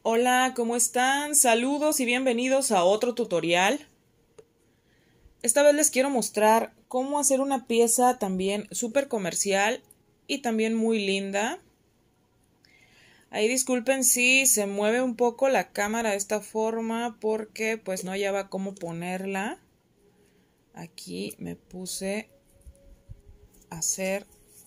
Hola, ¿cómo están? Saludos y bienvenidos a otro tutorial. Esta vez les quiero mostrar cómo hacer una pieza también súper comercial y también muy linda. Ahí disculpen si se mueve un poco la cámara de esta forma porque pues no hallaba cómo ponerla. Aquí me puse a hacer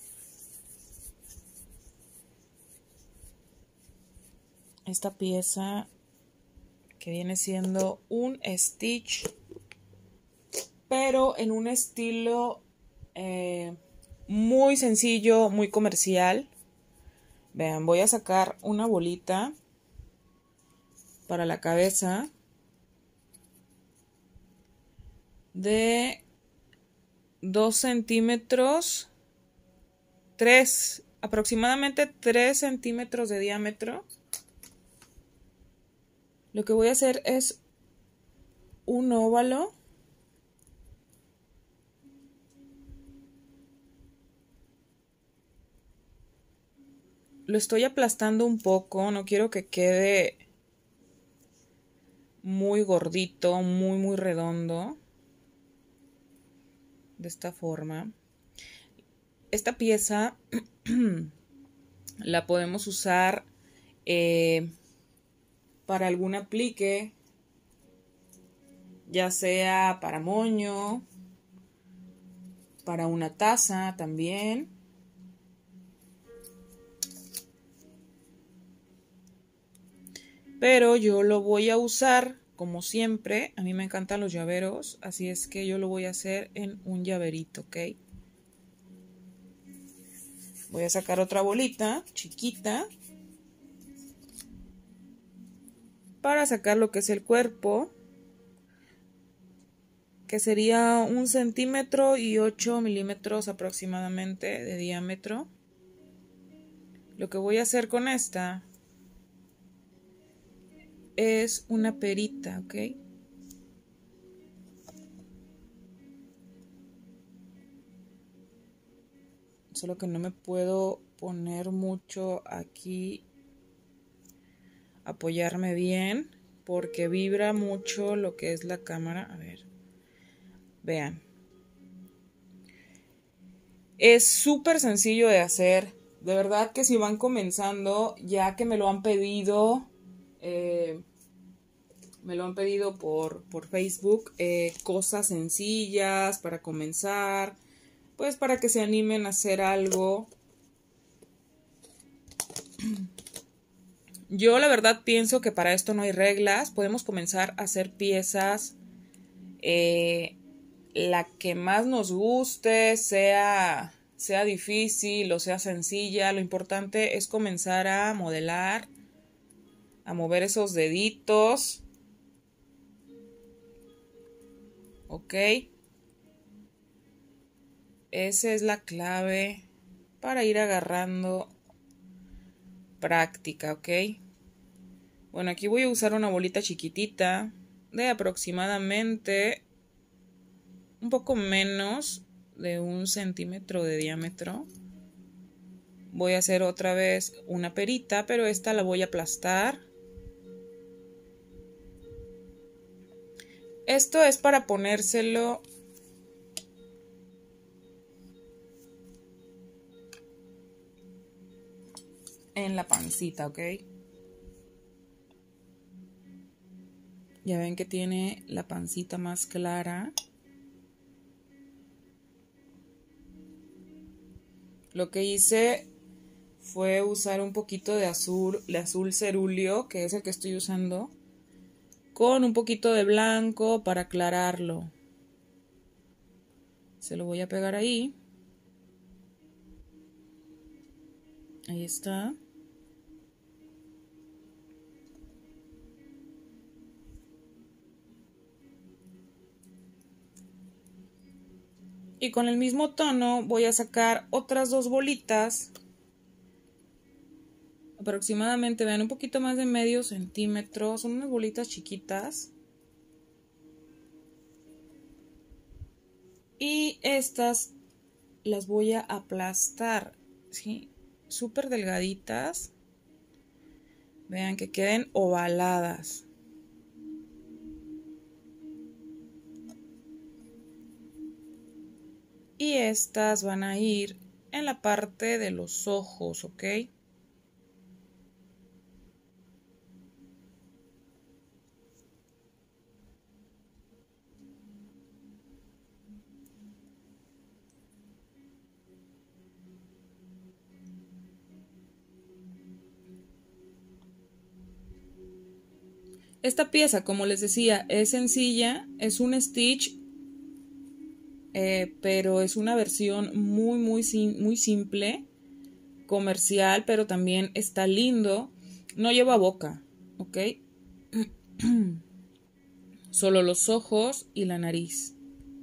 esta pieza que viene siendo un Stitch, pero en un estilo muy sencillo, muy comercial. Vean, voy a sacar una bolita para la cabeza de 2 centímetros, aproximadamente 3 centímetros de diámetro. Lo que voy a hacer es un óvalo. Lo estoy aplastando un poco, no quiero que quede muy gordito, muy redondo. De esta forma. Esta pieza la podemos usar para algún aplique, ya sea para moño, para una taza también. Pero yo lo voy a usar, como siempre, a mí me encantan los llaveros, así es que yo lo voy a hacer en un llaverito, ¿ok? Voy a sacar otra bolita chiquita para sacar lo que es el cuerpo, que sería 1 centímetro y 8 milímetros aproximadamente de diámetro. Lo que voy a hacer con esta es una perita, ¿ok? Solo que no me puedo poner mucho aquí, apoyarme bien, porque vibra mucho lo que es la cámara. A ver, vean. Es súper sencillo de hacer. De verdad que si van comenzando, ya que me lo han pedido, por Facebook, cosas sencillas para comenzar, pues para que se animen a hacer algo. Yo la verdad pienso que para esto no hay reglas, podemos comenzar a hacer piezas, la que más nos guste, sea difícil o sea sencilla, lo importante es comenzar a modelar, a mover esos deditos, ¿ok? Esa es la clave para ir agarrando práctica, ¿ok? Bueno, aquí voy a usar una bolita chiquitita de aproximadamente un poco menos de 1 centímetro de diámetro. Voy a hacer otra vez una perita, pero esta la voy a aplastar. Esto es para ponérselo en la pancita, ¿ok? Ya ven que tiene la pancita más clara. Lo que hice fue usar un poquito de azul cerúleo, que es el que estoy usando, con un poquito de blanco para aclararlo. Se lo voy a pegar ahí. Ahí está. Y con el mismo tono voy a sacar otras 2 bolitas. Aproximadamente, vean, un poquito más de medio centímetro. Son unas bolitas chiquitas. Y estas las voy a aplastar, ¿sí? Súper delgaditas. Vean que queden ovaladas. Y estas van a ir en la parte de los ojos, ¿ok? Esta pieza, como les decía, es sencilla, es un stitch, pero es una versión muy simple, comercial, pero también está lindo. No lleva boca, ¿ok? Solo los ojos y la nariz.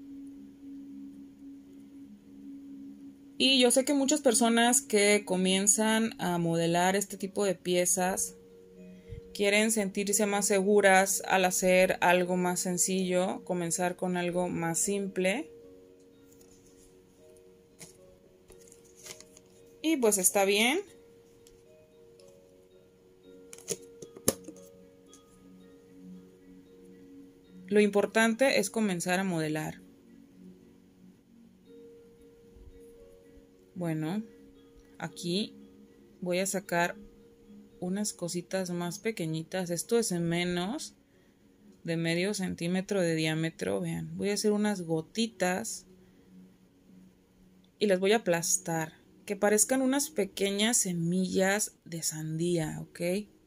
Y yo sé que muchas personas que comienzan a modelar este tipo de piezas quieren sentirse más seguras al hacer algo más sencillo, comenzar con algo más simple. Y pues está bien. Lo importante es comenzar a modelar. Bueno, aquí voy a sacar unas cositas más pequeñitas. Esto es en menos de medio centímetro de diámetro. Vean, voy a hacer unas gotitas y las voy a aplastar, que parezcan unas pequeñas semillas de sandía, ¿ok?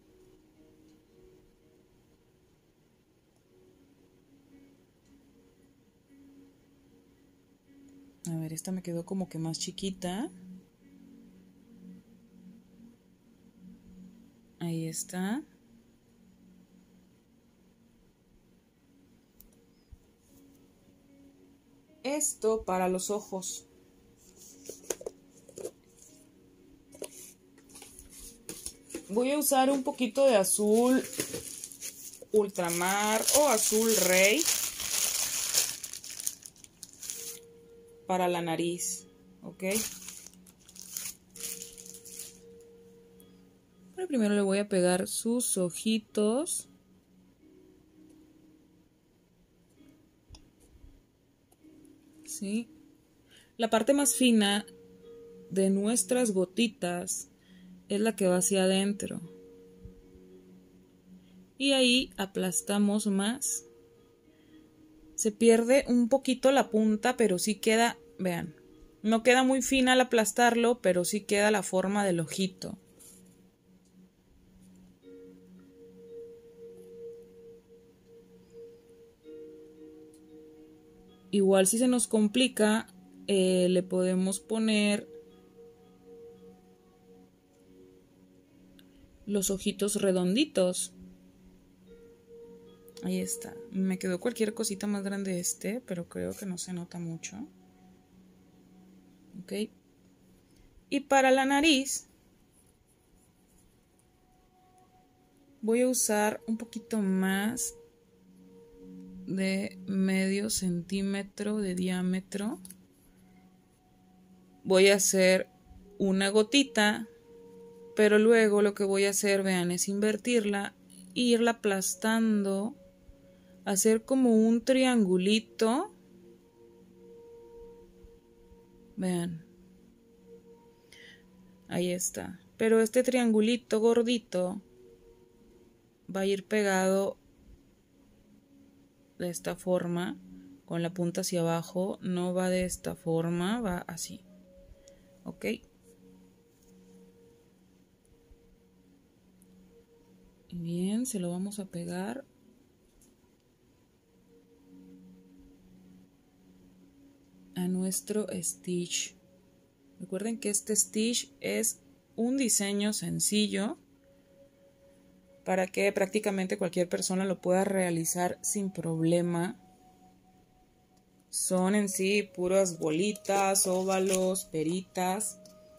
A ver, esta me quedó como que más chiquita. Ahí está. Esto para los ojos. Voy a usar un poquito de azul ultramar o azul rey para la nariz, ¿ok? Pero primero le voy a pegar sus ojitos. ¿Sí? La parte más fina de nuestras gotitas es la que va hacia adentro. Y ahí aplastamos más. Se pierde un poquito la punta, pero sí queda, vean, no queda muy fina al aplastarlo, pero sí queda la forma del ojito. Igual si se nos complica, le podemos poner los ojitos redonditos. Ahí está. Me quedó cualquier cosita más grande pero creo que no se nota mucho. Ok. Y para la nariz voy a usar un poquito más de medio centímetro de diámetro. Voy a hacer una gotita, pero luego lo que voy a hacer, vean, es invertirla e irla aplastando, hacer como un triangulito. Vean, ahí está. Pero este triangulito gordito va a ir pegado de esta forma, con la punta hacia abajo. No va de esta forma, va así. ¿Ok? Bien, se lo vamos a pegar. A nuestro stitch. Recuerden que este stitch es un diseño sencillo para que prácticamente cualquier persona lo pueda realizar sin problema. Son en sí puras bolitas, óvalos, peritas.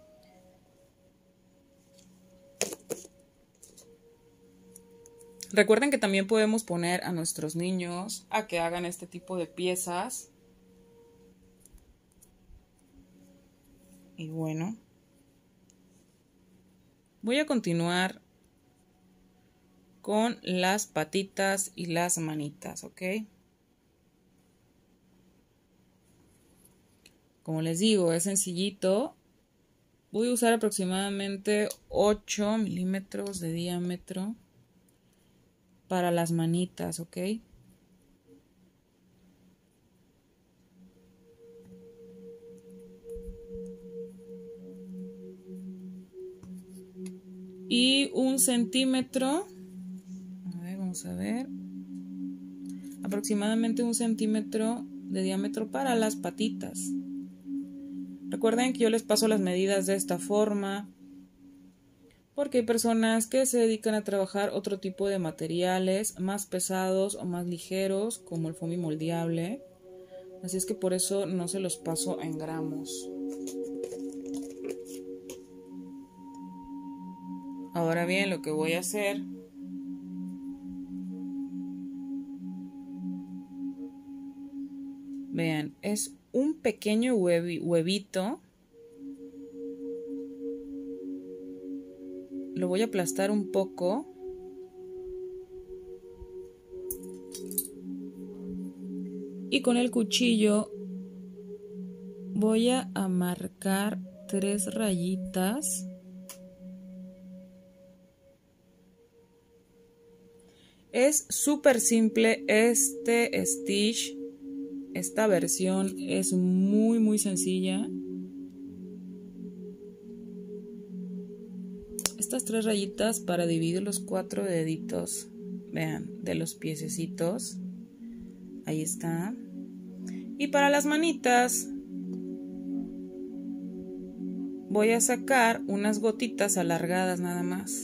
Recuerden que también podemos poner a nuestros niños a que hagan este tipo de piezas. Y bueno, voy a continuar con las patitas y las manitas, ¿ok? Como les digo, es sencillito. Voy a usar aproximadamente 8 milímetros de diámetro para las manitas, ¿ok? Y 1 centímetro, a ver, vamos a ver, aproximadamente 1 centímetro de diámetro para las patitas. Recuerden que yo les paso las medidas de esta forma porque hay personas que se dedican a trabajar otro tipo de materiales más pesados o más ligeros, como el foamy moldeable. Así es que por eso no se los paso en gramos. Ahora bien, lo que voy a hacer vean, es un pequeño huevito. Lo voy a aplastar un poco. Y con el cuchillo voy a marcar 3 rayitas. Es súper simple este stitch. Esta versión es muy sencilla. Estas 3 rayitas para dividir los 4 deditos, vean, de los piececitos. Ahí está. Y para las manitas voy a sacar unas gotitas alargadas nada más.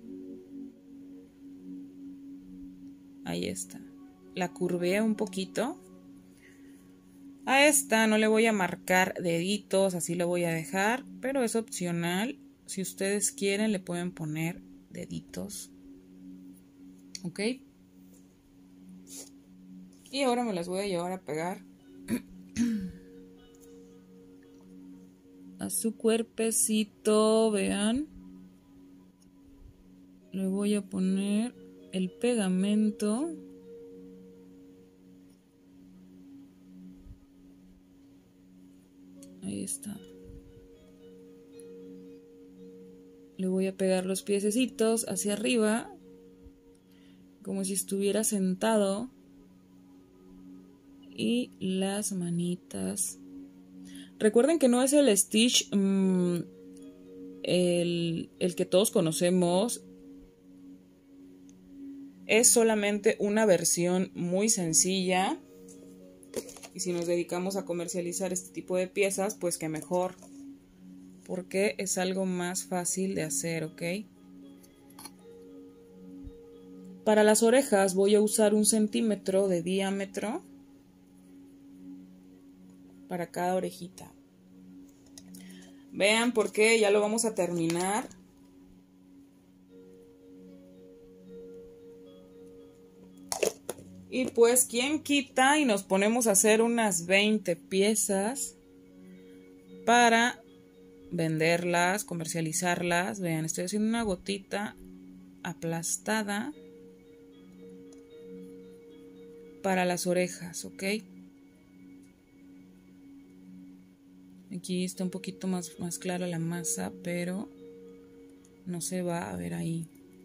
Ahí está. La curveé un poquito. A esta no le voy a marcar deditos, así lo voy a dejar, pero es opcional. Si ustedes quieren le pueden poner deditos. ¿Ok? Y ahora me las voy a llevar a pegar a su cuerpecito, vean. Le voy a poner el pegamento. Ahí está. Le voy a pegar los piececitos hacia arriba, como si estuviera sentado. Y las manitas. Recuerden que no es el stitch el que todos conocemos. Es solamente una versión muy sencilla. Y si nos dedicamos a comercializar este tipo de piezas, pues que mejor. Porque es algo más fácil de hacer, ¿ok? Para las orejas voy a usar 1 centímetro de diámetro para cada orejita. Vean porque ya lo vamos a terminar. Y pues, ¿quién quita? Y nos ponemos a hacer unas 20 piezas para venderlas, comercializarlas. Vean, estoy haciendo una gotita aplastada para las orejas, ¿ok? Aquí está un poquito más clara la masa, pero no se va a ver ahí.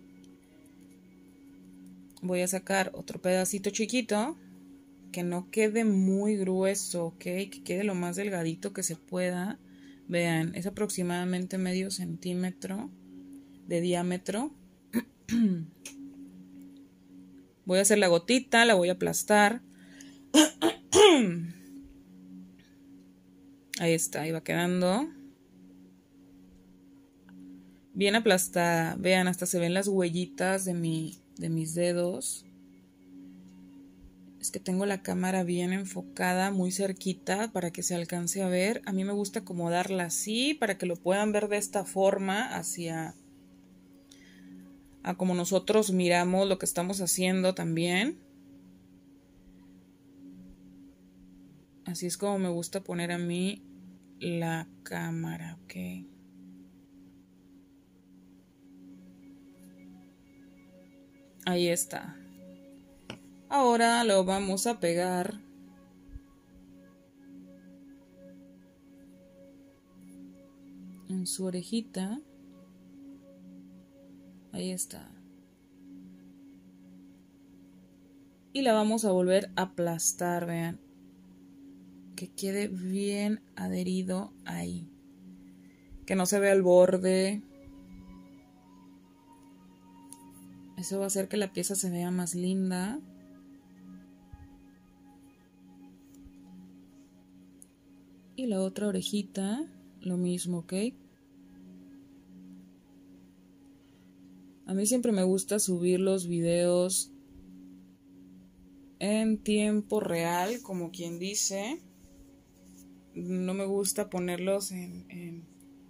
Voy a sacar otro pedacito chiquito, que no quede muy grueso, ¿ok? Que quede lo más delgadito que se pueda. Vean, es aproximadamente medio centímetro de diámetro. Voy a hacer la gotita, la voy a aplastar. Ahí está, ahí va quedando bien aplastada. Vean, hasta se ven las huellitas de mis dedos. Es que tengo la cámara bien enfocada, muy cerquita para que se alcance a ver. A mí me gusta acomodarla así para que lo puedan ver de esta forma, hacia a como nosotros miramos lo que estamos haciendo también. Así es como me gusta poner a mí la cámara, ¿ok? Ahí está. Ahora lo vamos a pegar en su orejita. Ahí está. Y la vamos a volver a aplastar, vean. Que quede bien adherido ahí. Que no se vea el borde. Eso va a hacer que la pieza se vea más linda. Y la otra orejita, lo mismo, ¿ok? A mí siempre me gusta subir los videos en tiempo real, como quien dice. No me gusta ponerlos en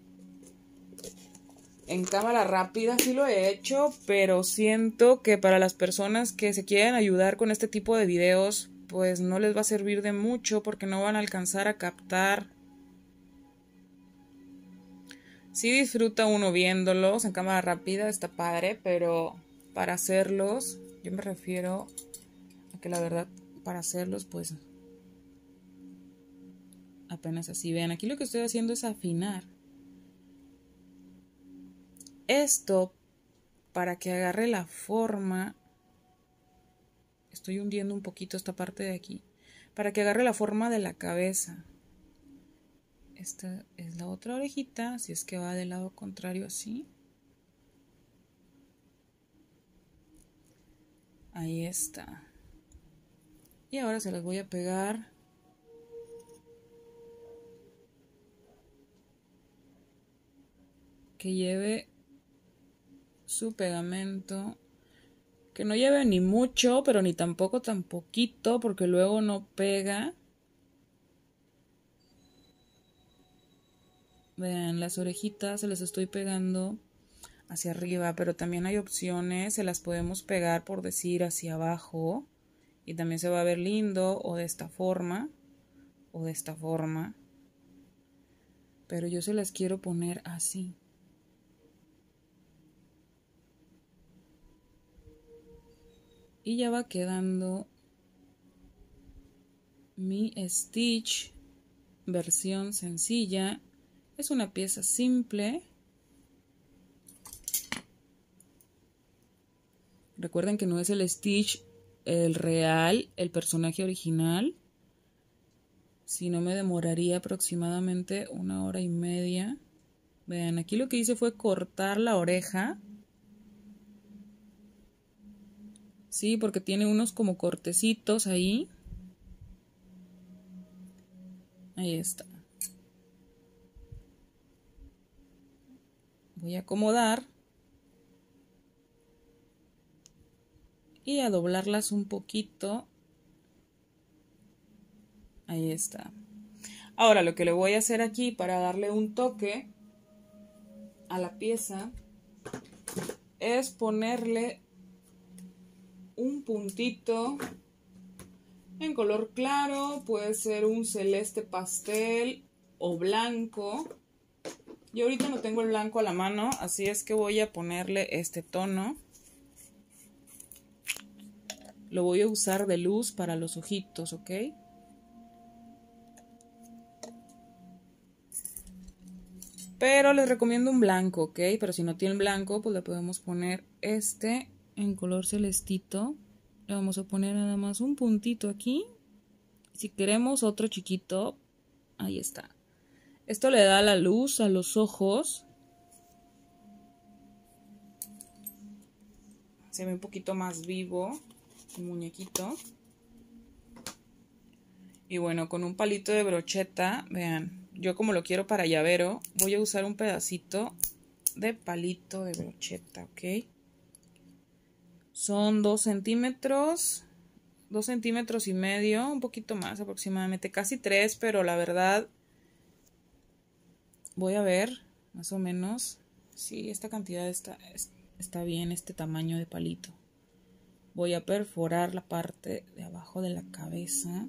cámara rápida. Sí lo he hecho, pero siento que para las personas que se quieren ayudar con este tipo de videos, pues no les va a servir de mucho porque no van a alcanzar a captar. Sí disfruta uno viéndolos en cámara rápida, está padre, pero para hacerlos, yo me refiero a que la verdad, para hacerlos, pues apenas así. Vean, aquí lo que estoy haciendo es afinar. Esto, para que agarre la forma, estoy hundiendo un poquito esta parte de aquí, para que agarre la forma de la cabeza. Esta es la otra orejita, si es que va del lado contrario así. Ahí está. Y ahora se las voy a pegar. Que lleve su pegamento. Que no lleve ni mucho, pero ni tampoco tan poquito, porque luego no pega. Vean, las orejitas se las estoy pegando hacia arriba, pero también hay opciones, se las podemos pegar por decir hacia abajo y también se va a ver lindo, o de esta forma o de esta forma, pero yo se las quiero poner así. Y ya va quedando mi Stitch versión sencilla. Es una pieza simple. Recuerden que no es el Stitch el real, el personaje original. Si no, me demoraría aproximadamente 1 hora y media. Vean, aquí lo que hice fue cortar la oreja. Sí, porque tiene unos como cortecitos ahí. Ahí está. Voy a acomodar. Y a doblarlas un poquito. Ahí está. Ahora lo que le voy a hacer aquí para darle un toque a la pieza es ponerle un puntito en color claro, puede ser un celeste pastel o blanco. Yo ahorita no tengo el blanco a la mano, así es que voy a ponerle este tono. Lo voy a usar de luz para los ojitos, ¿ok? Pero les recomiendo un blanco, ¿ok? Pero si no tienen blanco, pues le podemos poner este en color celestito. Le vamos a poner nada más un puntito aquí. Si queremos otro chiquito, ahí está. Esto le da la luz a los ojos. Se ve un poquito más vivo el muñequito. Y bueno, con un palito de brocheta, vean, yo como lo quiero para llavero, voy a usar un pedacito de palito de brocheta, ¿ok? Son 2 centímetros, 2 centímetros y medio, un poquito más aproximadamente, casi 3, pero la verdad voy a ver más o menos si esta cantidad está bien, este tamaño de palito. Voy a perforar la parte de abajo de la cabeza.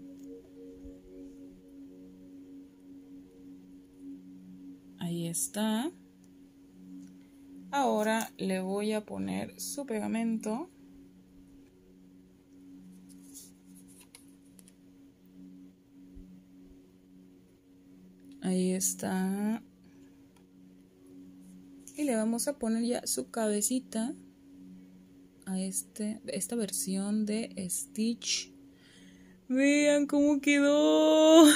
Ahí está. Ahora le voy a poner su pegamento. Ahí está. Y le vamos a poner ya su cabecita a esta versión de Stitch. Vean cómo quedó.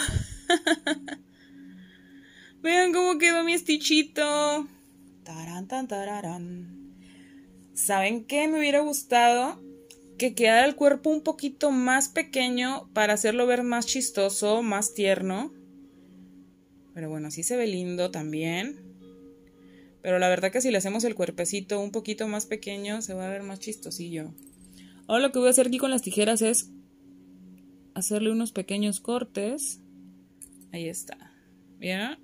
Vean cómo quedó mi Stitchito. Tarán, tan, tararán. ¿Saben qué? Me hubiera gustado que quedara el cuerpo un poquito más pequeño para hacerlo ver más chistoso, más tierno. Pero bueno, así se ve lindo también. Pero la verdad que si le hacemos el cuerpecito un poquito más pequeño, se va a ver más chistosillo. Ahora lo que voy a hacer aquí con las tijeras es hacerle unos pequeños cortes. Ahí está. ¿Vieron?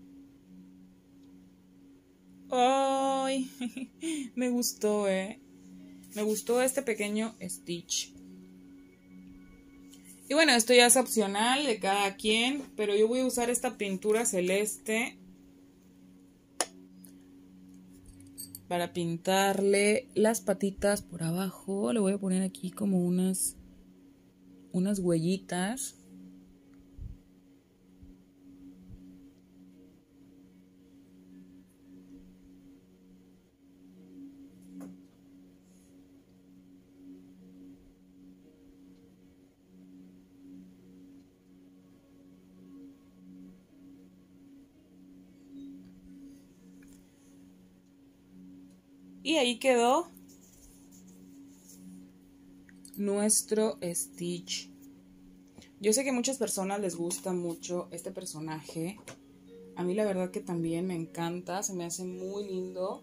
¡Ay! Me gustó, Me gustó este pequeño Stitch. Y bueno, esto ya es opcional de cada quien, pero yo voy a usar esta pintura celeste para pintarle las patitas por abajo. Le voy a poner aquí como unas huellitas. Y ahí quedó nuestro Stitch. Yo sé que a muchas personas les gusta mucho este personaje. A mí la verdad que también me encanta, se me hace muy lindo.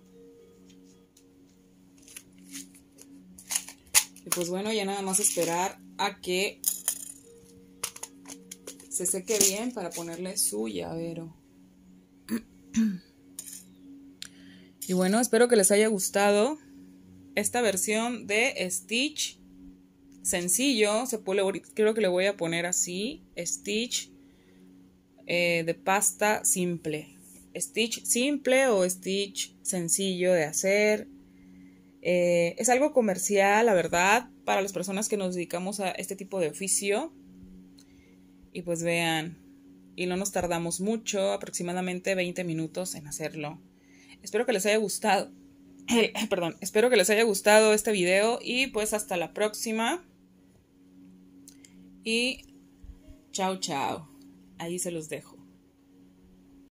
Y pues bueno, ya nada más esperar a que se seque bien para ponerle su llavero. Y bueno, espero que les haya gustado esta versión de Stitch sencillo. Creo que le voy a poner así, Stitch de pasta simple. Stitch simple o Stitch sencillo de hacer. Es algo comercial, la verdad, para las personas que nos dedicamos a este tipo de oficio. Y pues vean, y no nos tardamos mucho, aproximadamente 20 minutos en hacerlo. Espero que les haya gustado. Perdón, espero que les haya gustado este video y pues hasta la próxima. Y chao, chao. Ahí se los dejo.